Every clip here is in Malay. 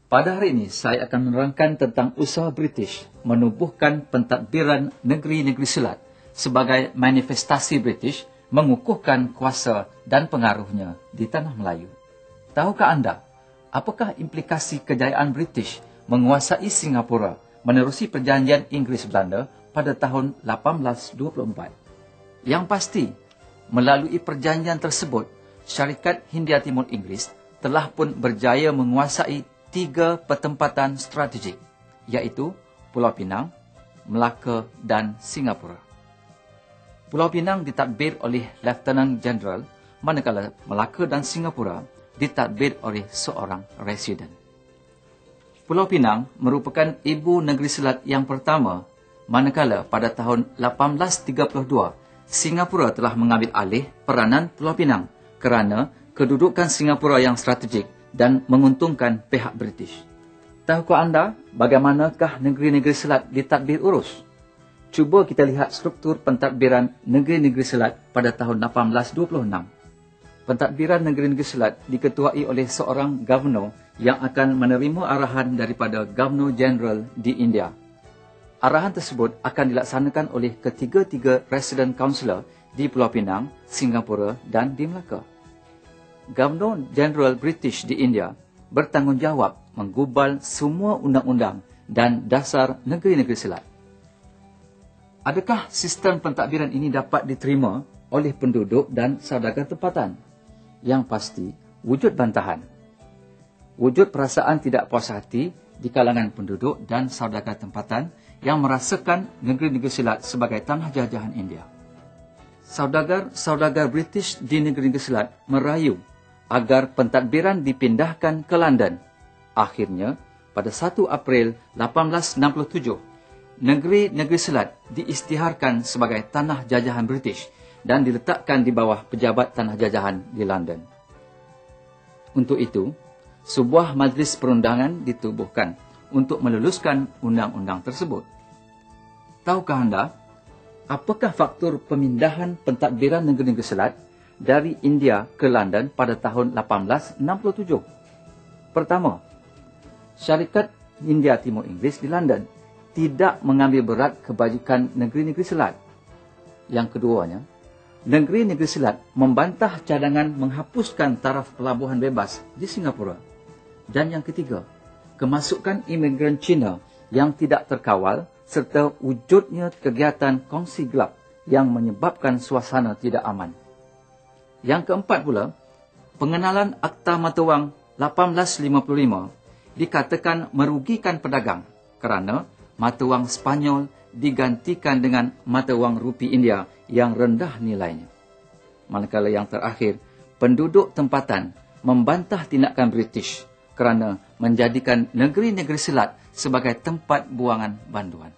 Pada hari ini, saya akan menerangkan tentang usaha British menubuhkan pentadbiran negeri-negeri Selat sebagai manifestasi British mengukuhkan kuasa dan pengaruhnya di tanah Melayu. Tahukah anda, apakah implikasi kejayaan British menguasai Singapura menerusi perjanjian Inggeris-Belanda pada tahun 1824? Yang pasti, melalui perjanjian tersebut, syarikat Hindia Timur Inggeris telah pun berjaya menguasai 3 pertempatan strategik, iaitu Pulau Pinang, Melaka dan Singapura. Pulau Pinang ditadbir oleh Lieutenant General, manakala Melaka dan Singapura ditadbir oleh seorang residen. Pulau Pinang merupakan ibu negeri Selat yang pertama, manakala pada tahun 1832, Singapura telah mengambil alih peranan Pulau Pinang kerana kedudukan Singapura yang strategik dan menguntungkan pihak British. Tahukah anda bagaimanakah negeri-negeri Selat ditadbir urus? Cuba kita lihat struktur pentadbiran negeri-negeri Selat pada tahun 1826. Pentadbiran negeri-negeri Selat diketuai oleh seorang Governor yang akan menerima arahan daripada Governor General di India. Arahan tersebut akan dilaksanakan oleh ketiga-tiga Resident Councillor di Pulau Pinang, Singapura dan di Melaka. Governor General British di India bertanggungjawab menggubal semua undang-undang dan dasar negeri-negeri Selat. Adakah sistem pentadbiran ini dapat diterima oleh penduduk dan saudagar tempatan? Yang pasti, wujud bantahan. Wujud perasaan tidak puas hati di kalangan penduduk dan saudagar tempatan yang merasakan negeri-negeri Selat sebagai tanah jajahan India. Saudagar British di negeri-negeri Selat merayu agar pentadbiran dipindahkan ke London. Akhirnya, pada 1 April 1867, negeri-negeri Selat diisytiharkan sebagai tanah jajahan British dan diletakkan di bawah pejabat tanah jajahan di London. Untuk itu, sebuah majlis perundangan ditubuhkan untuk meluluskan undang-undang tersebut. Tahukah anda, apakah faktor pemindahan pentadbiran negeri-negeri Selat dari India ke London pada tahun 1867? Pertama, syarikat Hindia Timur Inggeris di London tidak mengambil berat kebajikan negeri-negeri Selat. Yang keduanya, negeri-negeri Selat membantah cadangan menghapuskan taraf pelabuhan bebas di Singapura. Dan yang ketiga, kemasukan imigran Cina yang tidak terkawal serta wujudnya kegiatan kongsi gelap yang menyebabkan suasana tidak aman. Yang keempat pula, pengenalan Akta Mata Wang 1855 dikatakan merugikan pedagang kerana mata wang Spanyol digantikan dengan mata wang rupi India yang rendah nilainya. Manakala yang terakhir, penduduk tempatan membantah tindakan British kerana menjadikan negeri-negeri Selat sebagai tempat buangan banduan.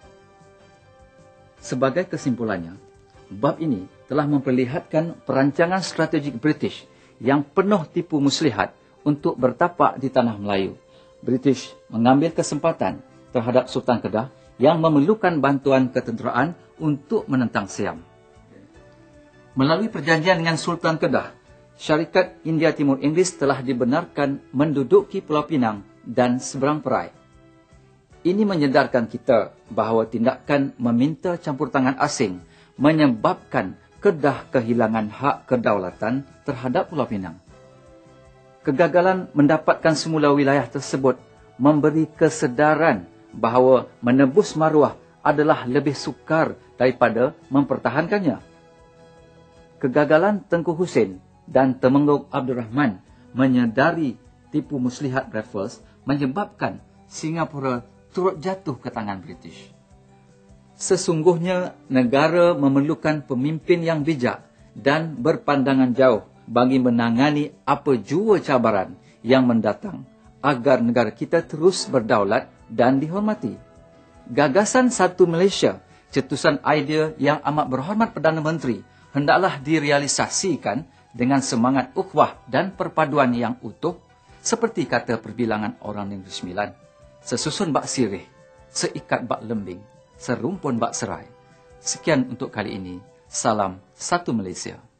Sebagai kesimpulannya, bab ini telah memperlihatkan perancangan strategik British yang penuh tipu muslihat untuk bertapak di tanah Melayu. British mengambil kesempatan terhadap Sultan Kedah yang memerlukan bantuan ketenteraan untuk menentang Siam. Melalui perjanjian dengan Sultan Kedah, syarikat Hindia Timur Inggeris telah dibenarkan menduduki Pulau Pinang dan seberang perai. Ini menyedarkan kita bahawa tindakan meminta campur tangan asing menyebabkan Kedah kehilangan hak kedaulatan terhadap Pulau Pinang. Kegagalan mendapatkan semula wilayah tersebut memberi kesedaran bahawa menebus maruah adalah lebih sukar daripada mempertahankannya. Kegagalan Tengku Husein dan Temenggong Abdul Rahman menyedari tipu muslihat Raffles menyebabkan Singapura turut jatuh ke tangan British. Sesungguhnya negara memerlukan pemimpin yang bijak dan berpandangan jauh bagi menangani apa jua cabaran yang mendatang agar negara kita terus berdaulat dan dihormati. Gagasan Satu Malaysia, cetusan idea yang amat berhormat Perdana Menteri, hendaklah direalisasikan dengan semangat ukhuwah dan perpaduan yang utuh, seperti kata perbilangan orang Negeri Sembilan. Sesusun bak sirih, seikat bak lembing, serumpun bak serai. Sekian untuk kali ini. Salam Satu Malaysia.